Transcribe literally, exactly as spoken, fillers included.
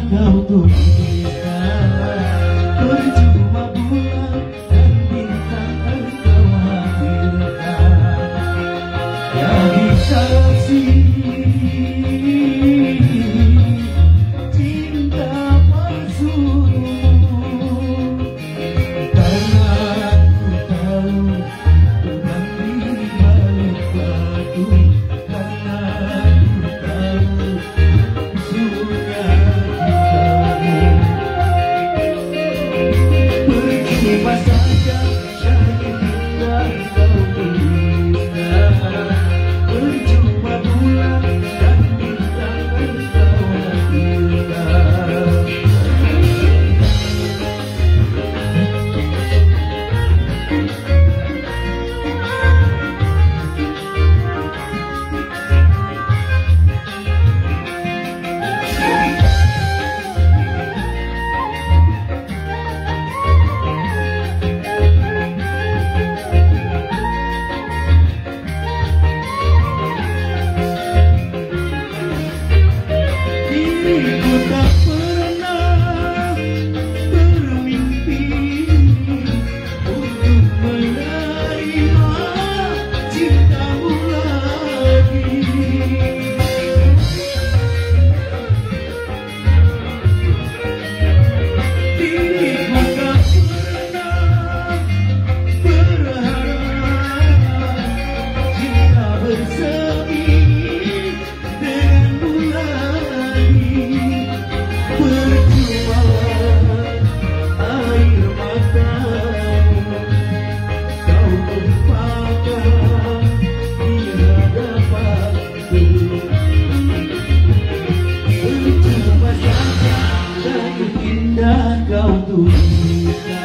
kau tuliskan, percuma bulan dan bintang engkau hadirkan. Jadi saksi cinta palsumu, karena ku tahu Tuhan di balik batu, karena ku tahu surga cintamu. Percuma saja syahid indah kau tuliskan, percuma bulan dan bintang engkau hadirkan. Diriku tak pernah bermimpi untuk menerima cintamu lagi. Diriku tak pernah berharap cinta bersemi denganmu lagi. Percuma air matamu kau tumpahkan di hadapanku. Percuma saja syahid indah kau tuliskan,